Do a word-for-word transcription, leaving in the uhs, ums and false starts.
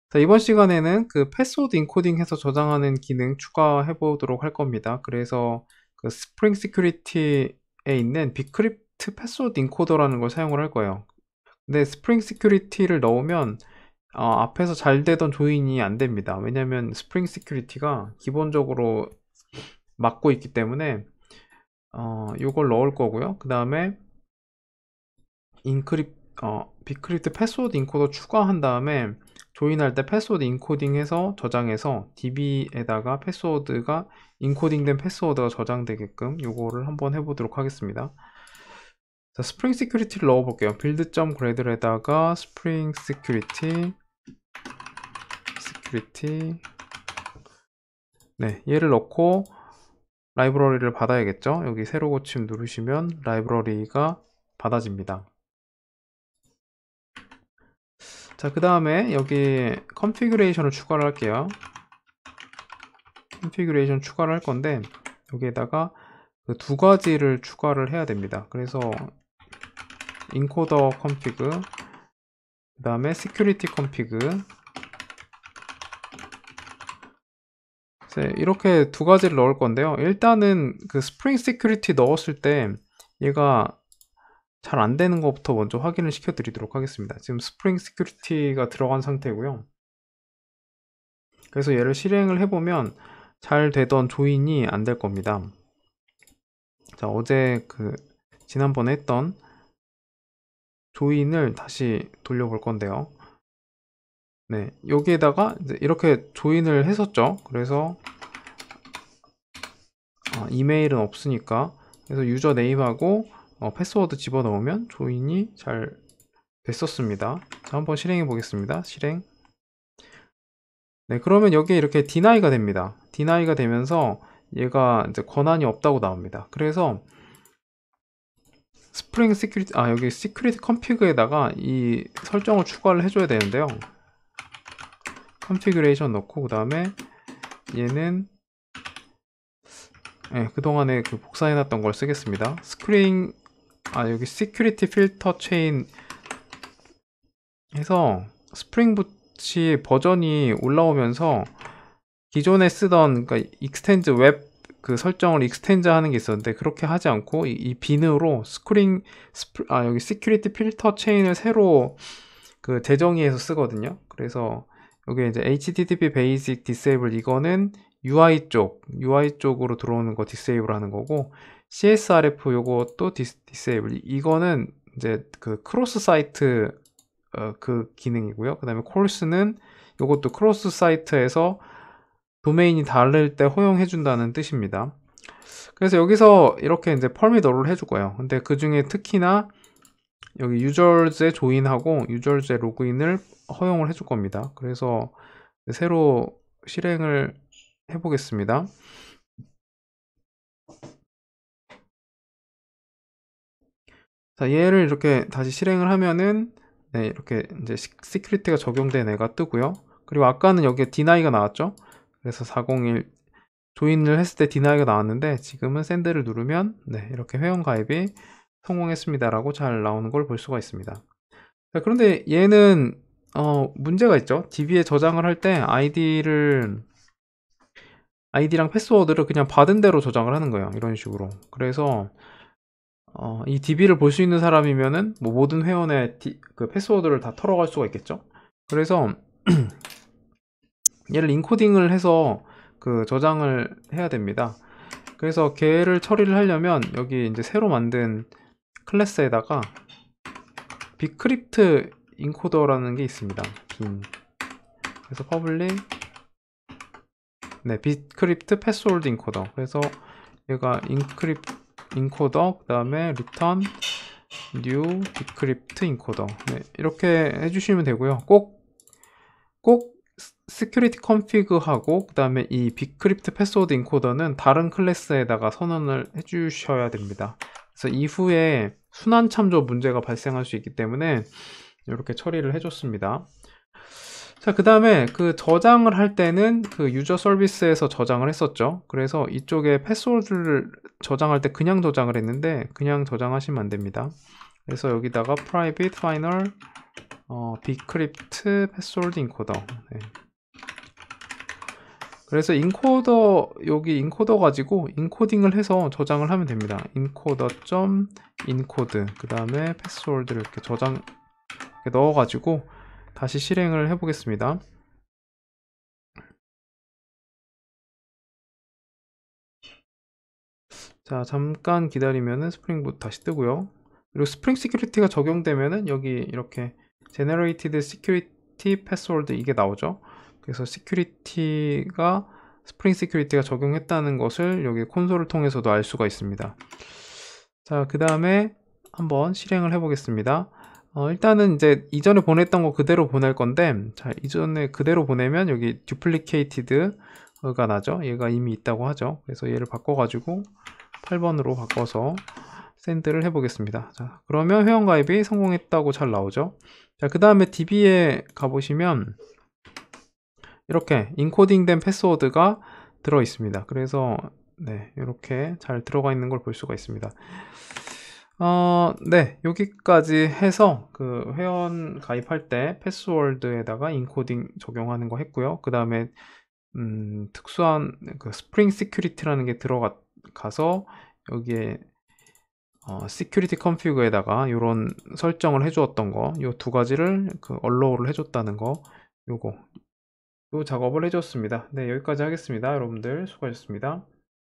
자, 이번 시간에는 그 패스워드 인코딩해서 저장하는 기능 추가해 보도록 할 겁니다. 그래서 그 스프링 시큐리티에 있는 비크립트 패스워드 인코더라는 걸 사용을 할 거예요. 근데 스프링 시큐리티를 넣으면 어, 앞에서 잘 되던 조인이 안 됩니다. 왜냐면 스프링 시큐리티가 기본적으로 막고 있기 때문에 어, 이걸 넣을 거고요. 그 다음에 인크립 어, 비크립트 패스워드 인코더 추가한 다음에 조인할 때 패스워드 인코딩해서 저장해서 디비에다가 패스워드가 인코딩된 패스워드가 저장되게끔 요거를 한번 해보도록 하겠습니다. 자, 스프링 시큐리티를 넣어볼게요. build.gradle에다가 스프링 시큐리티 시큐리티 네, 얘를 넣고 라이브러리를 받아야겠죠. 여기 새로 고침 누르시면 라이브러리가 받아집니다. 자, 그 다음에 여기 컨피그레이션을 추가를 할게요. 컨피그레이션 추가를 할 건데 여기에다가 그 두 가지를 추가를 해야 됩니다. 그래서 인코더 컨피그 그 다음에 시큐리티 컨피그 이렇게 두 가지를 넣을 건데요. 일단은 그 스프링 시큐리티 넣었을 때 얘가 잘 안 되는 것부터 먼저 확인을 시켜 드리도록 하겠습니다. 지금 스프링 시큐리티가 들어간 상태고요. 그래서 얘를 실행을 해보면 잘 되던 조인이 안 될 겁니다. 자, 어제 그 지난번에 했던 조인을 다시 돌려볼 건데요. 네, 여기에다가 이제 이렇게 조인을 했었죠. 그래서 아, 이메일은 없으니까 그래서 유저 네임하고 어, 패스워드 집어넣으면 조인이 잘 됐었습니다. 자, 한번 실행해 보겠습니다. 실행. 네, 그러면 여기에 이렇게 디나이가 됩니다. 디나이가 되면서 얘가 이제 권한이 없다고 나옵니다. 그래서 스프링 시큐리티, 아, 여기 시큐리티 컨피그에다가 이 설정을 추가를 해줘야 되는데요. 컨피그레이션 넣고, 그 다음에 얘는, 네, 그동안에 그 복사해놨던 걸 쓰겠습니다. 스크린, 아, 여기 시큐리티 필터 체인 해서 스프링 붓이 버전이 올라오면서 기존에 쓰던, 그러니까 익스텐드 웹 그 설정을 익스텐드 하는 게 있었는데 그렇게 하지 않고 이, 이 빈으로 스크린 스프, 아 여기 시큐리티 필터 체인을 새로 그 재정의해서 쓰거든요. 그래서 여기 이제 에이치티티피 베이직 디세이블 이거는 유아이 쪽 유아이 쪽으로 들어오는 거 디세이블 하는 거고 씨에스알에프 요것도 디세이블 이거는 이제 그 크로스 사이트 어, 그 기능이고요. 그 다음에 콜스는 요것도 크로스 사이트에서 도메인이 다를 때 허용해 준다는 뜻입니다. 그래서 여기서 이렇게 이제 펄밋어를 해줄 거예요. 근데 그 중에 특히나 여기 유저즈에 조인하고 유저즈에 로그인을 허용을 해줄 겁니다. 그래서 새로 실행을 해보겠습니다. 자, 얘를 이렇게 다시 실행을 하면은 네, 이렇게 이제 시큐리티가 적용된 애가 뜨고요. 그리고 아까는 여기에 디나이가 나왔죠. 그래서 사공일 조인을 했을 때 디나이가 나왔는데 지금은 샌드를 누르면 네, 이렇게 회원 가입이 성공했습니다 라고 잘 나오는 걸 볼 수가 있습니다. 자, 그런데 얘는 어, 문제가 있죠. 디비에 저장을 할 때 아이디를 아이디랑 패스워드를 그냥 받은 대로 저장을 하는 거예요. 이런 식으로. 그래서 어, 이 디비를 볼 수 있는 사람이면은 뭐 모든 회원의 디, 그 패스워드를 다 털어갈 수가 있겠죠. 그래서 얘를 인코딩을 해서 그 저장을 해야 됩니다. 그래서 걔를 처리를 하려면 여기 이제 새로 만든 클래스에다가 비크립트 인코더라는 게 있습니다. 빈. 그래서 퍼블릭 네, 비크립트 패스워드 인코더. 그래서 얘가 인크립 인코더 그다음에 return new decrypt 인코더. 네, 이렇게 해주시면 되고요. 꼭 꼭 시큐리티 컨피그하고 그 다음에 이 비크립트 패스워드 인코더는 다른 클래스에다가 선언을 해주셔야 됩니다. 그래서 이후에 순환 참조 문제가 발생할 수 있기 때문에 이렇게 처리를 해줬습니다. 자, 그 다음에 그 저장을 할 때는 그 유저 서비스에서 저장을 했었죠. 그래서 이쪽에 패스워드를 저장할 때 그냥 저장을 했는데 그냥 저장하시면 안 됩니다. 그래서 여기다가 private final 어, bcrypt password encoder. 네. 그래서 인코더, 여기 인코더 가지고 인코딩을 해서 저장을 하면 됩니다. encoder.encode 그 다음에 패스워드를 이렇게 저장 이렇게 넣어 가지고 다시 실행을 해 보겠습니다. 자, 잠깐 기다리면은 스프링 붓 다시 뜨고요. 그리고 스프링 시큐리티가 적용되면은 여기 이렇게 generated security password 이게 나오죠. 그래서 시큐리티가 스프링 시큐리티가 적용했다는 것을 여기 콘솔을 통해서도 알 수가 있습니다. 자, 그 다음에 한번 실행을 해 보겠습니다. 어, 일단은 이제 이전에 보냈던 거 그대로 보낼 건데, 자, 이전에 그대로 보내면 여기 duplicated가 나죠. 얘가 이미 있다고 하죠. 그래서 얘를 바꿔가지고 팔 번으로 바꿔서 샌드를 해 보겠습니다. 자, 그러면 회원가입이 성공했다고 잘 나오죠. 자, 그 다음에 디비에 가보시면 이렇게 인코딩된 패스워드가 들어 있습니다. 그래서 네, 이렇게 잘 들어가 있는 걸 볼 수가 있습니다. 어, 네, 여기까지 해서 그 회원 가입할 때 패스워드에다가 인코딩 적용하는 거 했고요. 그 다음에 음, 특수한 그 스프링 시큐리티라는 게 들어가서 여기에 어, 시큐리티 컨피그에다가 이런 설정을 해주었던 거, 이 두 가지를 그 allow를 해줬다는 거, 요거 요 작업을 해줬습니다. 네, 여기까지 하겠습니다. 여러분들 수고하셨습니다.